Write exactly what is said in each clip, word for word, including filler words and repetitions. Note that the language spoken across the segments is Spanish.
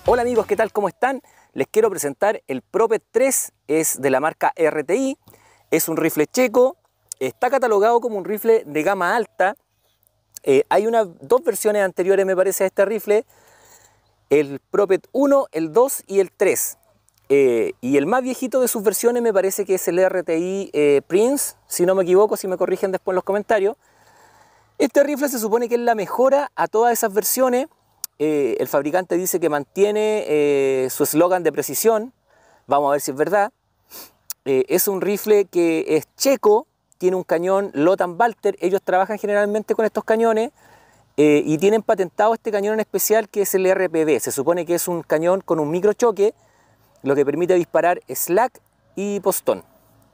Hola amigos, ¿qué tal? ¿Cómo están? Les quiero presentar el Propet tres, es de la marca R T I, es un rifle checo, está catalogado como un rifle de gama alta. Eh, hay unas dos versiones anteriores, me parece, a este rifle, el Propet uno, el dos y el tres. Eh, y el más viejito de sus versiones me parece que es el R T I eh, Prince, si no me equivoco, si me corrigen después en los comentarios. Este rifle se supone que es la mejora a todas esas versiones. Eh, el fabricante dice que mantiene eh, su eslogan de precisión. Vamos a ver si es verdad. Eh, es un rifle que es checo, tiene un cañón Lothar Walther. Ellos trabajan generalmente con estos cañones eh, y tienen patentado este cañón en especial, que es el R P B. Se supone que es un cañón con un microchoque, lo que permite disparar slack y postón.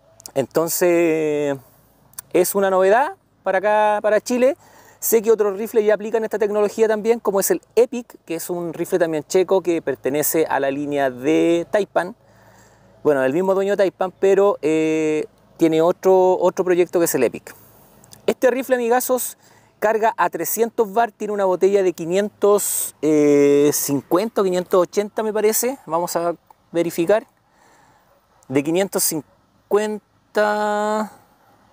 Entonces es una novedad para acá, para Chile. Sé que otros rifles ya aplican esta tecnología también, como es el Epic, que es un rifle también checo que pertenece a la línea de Taipan. Bueno, el mismo dueño de Taipan, pero eh, tiene otro, otro proyecto que es el Epic. Este rifle, amigazos, carga a trescientos bar, tiene una botella de quinientos cincuenta o quinientos ochenta, me parece. Vamos a verificar. De quinientos cincuenta...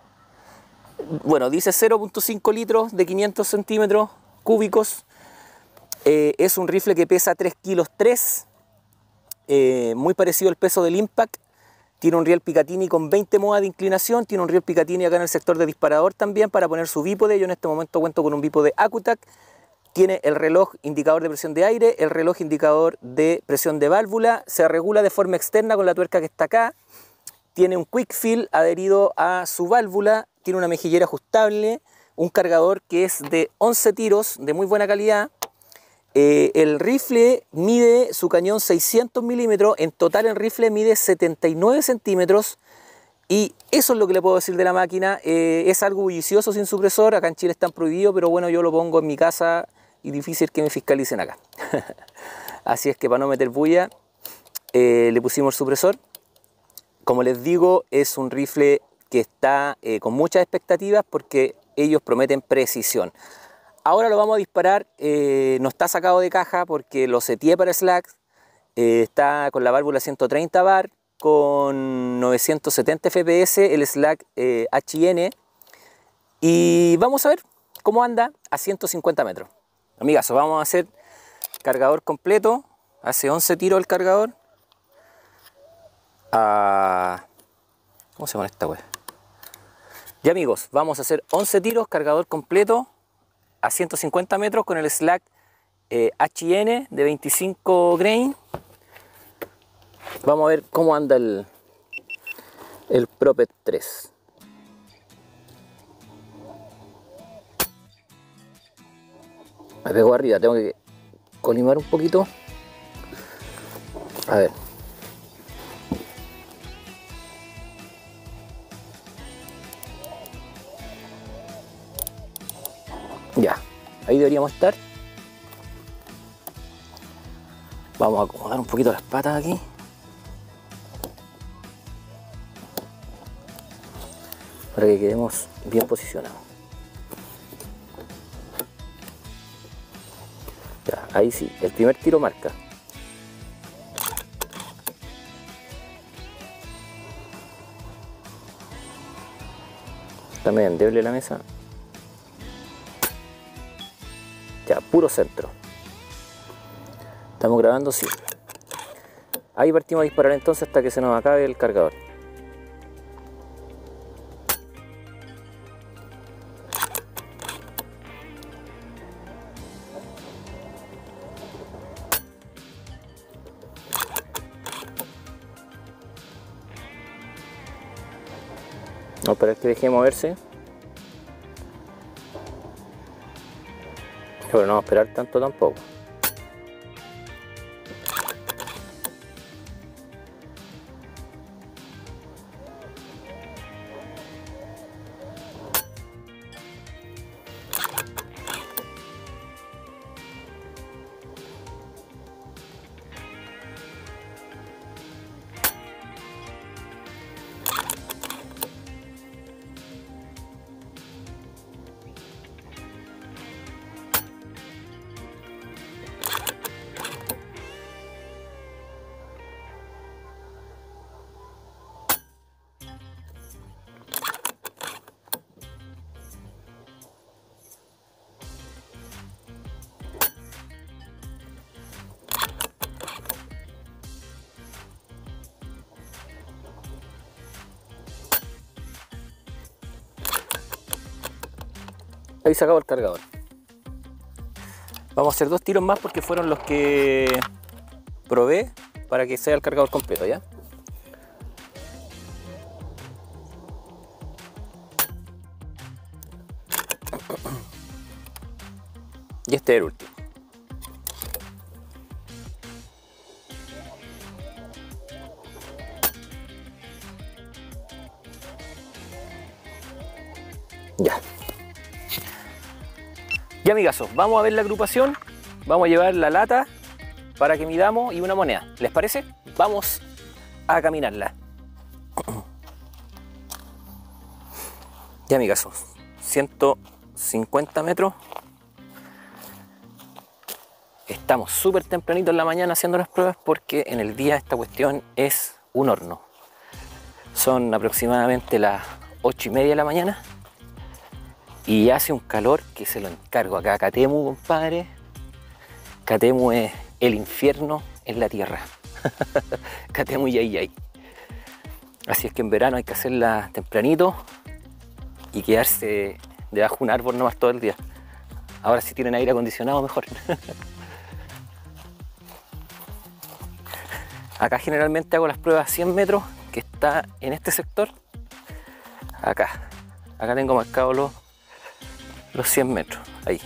Bueno, dice cero punto cinco litros de quinientos centímetros cúbicos. Eh, es un rifle que pesa tres kilos tres, eh, muy parecido al peso del Impact. Tiene un riel Picatinny con veinte modas de inclinación. Tiene un riel Picatinny acá en el sector de disparador también para poner su bípode. Yo en este momento cuento con un bípode Acutac. Tiene el reloj indicador de presión de aire, el reloj indicador de presión de válvula. Se regula de forma externa con la tuerca que está acá. Tiene un quick fill adherido a su válvula. Tiene una mejillera ajustable, un cargador que es de once tiros, de muy buena calidad. Eh, el rifle mide su cañón seiscientos milímetros, en total el rifle mide setenta y nueve centímetros. Y eso es lo que le puedo decir de la máquina. Eh, es algo bullicioso sin supresor, acá en Chile están prohibidos, pero bueno, yo lo pongo en mi casa y difícil que me fiscalicen acá. Así es que para no meter bulla, eh, le pusimos el supresor. Como les digo, es un rifle que está eh, con muchas expectativas porque ellos prometen precisión. Ahora lo vamos a disparar, eh, no está sacado de caja porque lo seteé para slack, eh, está con la válvula ciento treinta bar, con novecientos setenta F P S, el slack eh, H I N, y vamos a ver cómo anda a ciento cincuenta metros. Amigas, vamos a hacer cargador completo, hace once tiros el cargador. Ah, ¿cómo se llama esta wea? Ya amigos, vamos a hacer once tiros, cargador completo a ciento cincuenta metros con el slack eh, H I N de veinticinco grain. Vamos a ver cómo anda el, el Propet tres. Me pegó arriba, tengo que colimar un poquito. A ver. Ya, ahí deberíamos estar. Vamos a acomodar un poquito las patas aquí. Para que quedemos bien posicionados. Ya, ahí sí, el primer tiro marca. También endeble la mesa. Ya, puro centro. Estamos grabando, sí. Ahí partimos a disparar entonces hasta que se nos acabe el cargador. Vamos a esperar que deje de moverse. Pero no vamos a esperar tanto tampoco. Ahí se acabó el cargador. Vamos a hacer dos tiros más porque fueron los que probé para que sea el cargador completo, ¿ya? Y este es el último. Ya. Ya, amigazos, vamos a ver la agrupación. Vamos a llevar la lata para que midamos y una moneda. ¿Les parece? Vamos a caminarla. Ya, amigazos, ciento cincuenta metros. Estamos súper tempranito en la mañana haciendo las pruebas porque en el día esta cuestión es un horno. Son aproximadamente las ocho y media de la mañana y hace un calor que se lo encargo acá. Catemu, compadre. Catemu es el infierno en la tierra. Catemu yay yay. Así es que en verano hay que hacerla tempranito y quedarse debajo de un árbol nomás todo el día. Ahora si tienen aire acondicionado mejor. Acá generalmente hago las pruebas a cien metros, que está en este sector. Acá. Acá tengo marcados los, los cien metros. Ahí.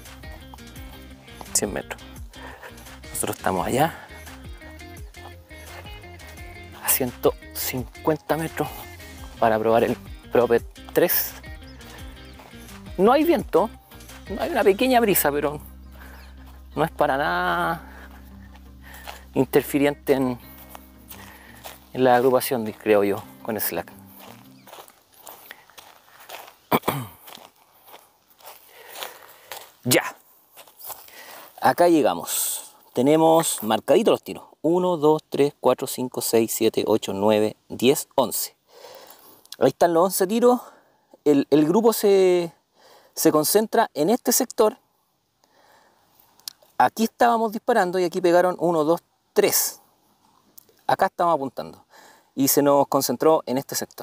cien metros. Nosotros estamos allá. A ciento cincuenta metros para probar el Propet tres. No hay viento. No hay una pequeña brisa, pero no es para nada interfiriente en, en la agrupación, creo yo, con el slack. Ya, acá llegamos. Tenemos marcaditos los tiros. uno, dos, tres, cuatro, cinco, seis, siete, ocho, nueve, diez, once. Ahí están los once tiros. El, el grupo se, se concentra en este sector. Aquí estábamos disparando y aquí pegaron uno, dos, tres. Acá estamos apuntando y se nos concentró en este sector.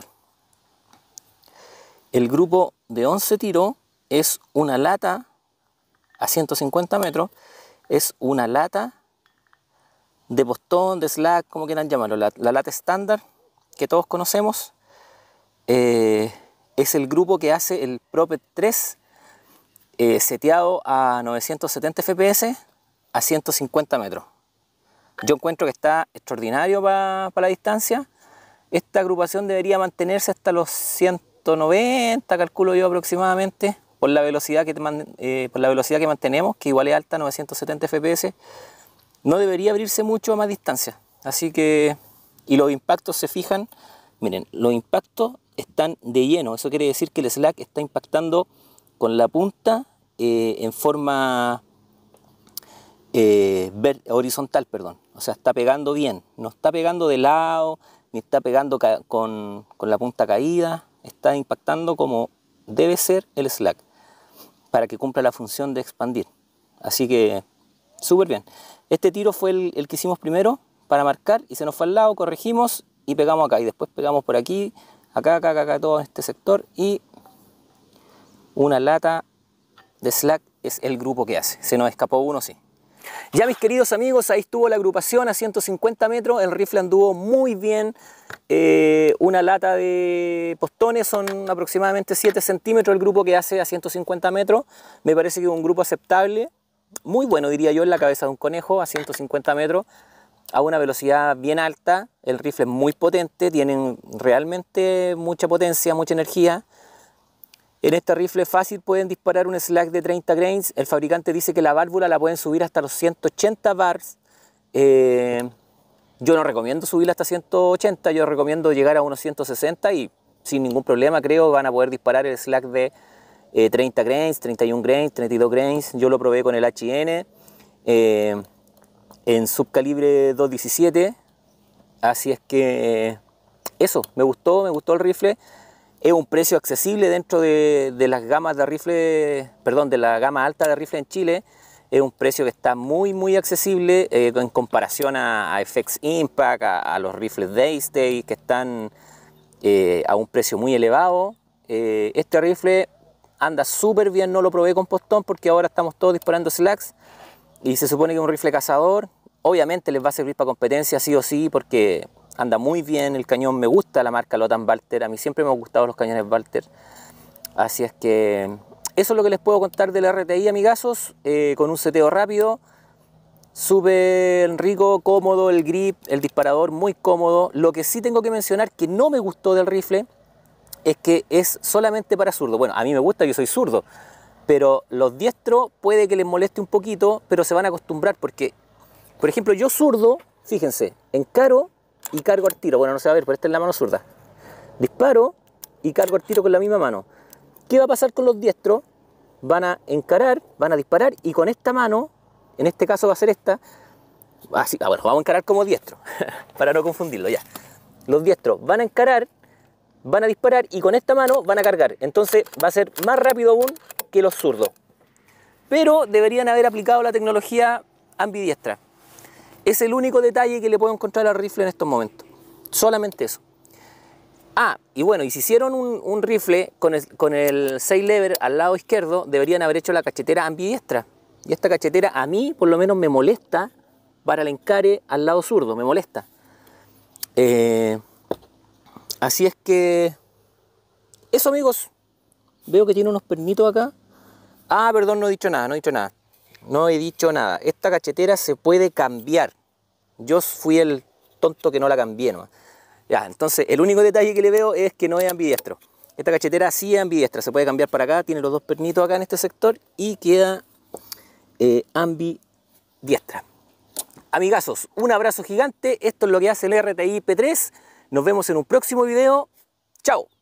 El grupo de once tiros es una lata a ciento cincuenta metros, es una lata de postón, de slack, como quieran llamarlo, la, la lata estándar que todos conocemos. Eh, es el grupo que hace el Propet tres eh, seteado a novecientos setenta F P S a ciento cincuenta metros. Yo encuentro que está extraordinario para pa la distancia. Esta agrupación debería mantenerse hasta los ciento noventa, calculo yo aproximadamente, por la velocidad que, eh, por la velocidad que mantenemos, que igual es alta, novecientos setenta F P S. No debería abrirse mucho a más distancia. Así que, y los impactos se fijan, miren, los impactos están de lleno. Eso quiere decir que el slack está impactando con la punta eh, en forma eh, ver, horizontal, perdón. O sea, está pegando bien. No está pegando de lado, ni está pegando con, con la punta caída. Está impactando como debe ser el slack, para que cumpla la función de expandir. Así que, súper bien. Este tiro fue el, el que hicimos primero para marcar y se nos fue al lado, corregimos y pegamos acá. Y después pegamos por aquí, acá, acá, acá, acá, todo este sector. Y una lata de slack es el grupo que hace. Se nos escapó uno, sí. Ya, mis queridos amigos, ahí estuvo la agrupación a ciento cincuenta metros. El rifle anduvo muy bien. Eh, una lata de postones son aproximadamente siete centímetros el grupo que hace a ciento cincuenta metros. Me parece que es un grupo aceptable. Muy bueno, diría yo, en la cabeza de un conejo a ciento cincuenta metros. A una velocidad bien alta. El rifle es muy potente. Tienen realmente mucha potencia, mucha energía. En este rifle fácil pueden disparar un slack de treinta grains. El fabricante dice que la válvula la pueden subir hasta los ciento ochenta bars. Eh, yo no recomiendo subirla hasta ciento ochenta, yo recomiendo llegar a unos ciento sesenta y sin ningún problema creo van a poder disparar el slack de eh, treinta grains, treinta y uno grains, treinta y dos grains. Yo lo probé con el H N eh, en subcalibre dos diecisiete. Así es que eso, me gustó, me gustó el rifle. Es un precio accesible dentro de, de las gamas de rifle, perdón, de la gama alta de rifle en Chile. Es un precio que está muy, muy accesible eh, en comparación a, a F X Impact, a, a los rifles Daystay, que están eh, a un precio muy elevado. Eh, este rifle anda súper bien, no lo probé con postón porque ahora estamos todos disparando slacks y se supone que es un rifle cazador. Obviamente les va a servir para competencia sí o sí porque anda muy bien el cañón, me gusta la marca Lothar Walther, a mí siempre me han gustado los cañones Walther. Así es que eso es lo que les puedo contar del R T I, amigazos, eh, con un seteo rápido, súper rico, cómodo, el grip, el disparador muy cómodo. Lo que sí tengo que mencionar que no me gustó del rifle es que es solamente para zurdo. Bueno, a mí me gusta, yo soy zurdo, pero los diestros puede que les moleste un poquito, pero se van a acostumbrar porque, por ejemplo, yo zurdo, fíjense, encaro y cargo al tiro. Bueno, no se va a ver, pero esta es la mano zurda. Disparo y cargo al tiro con la misma mano. ¿Qué va a pasar con los diestros? Van a encarar, van a disparar y con esta mano, en este caso va a ser esta, así, ah, bueno, vamos a encarar como diestro, para no confundirlo ya. Los diestros van a encarar, van a disparar y con esta mano van a cargar. Entonces va a ser más rápido aún que los zurdos. Pero deberían haber aplicado la tecnología ambidiestra. Es el único detalle que le puedo encontrar al rifle en estos momentos. Solamente eso. Ah, y bueno, y si hicieron un, un rifle con el, con el seis lever al lado izquierdo, deberían haber hecho la cachetera ambidiestra. Y esta cachetera a mí, por lo menos, me molesta para el encare al lado zurdo, me molesta. Eh, así es que... Eso, amigos. Veo que tiene unos pernitos acá. Ah, perdón, no he dicho nada, no he dicho nada. No he dicho nada. Esta cachetera se puede cambiar. Yo fui el tonto que no la cambié, ¿no? Ya, entonces el único detalle que le veo es que no es ambidiestro. Esta cachetera sí es ambidiestra, se puede cambiar para acá, tiene los dos pernitos acá en este sector y queda eh, ambidiestra. Amigazos, un abrazo gigante, esto es lo que hace el R T I P tres, nos vemos en un próximo video, chao.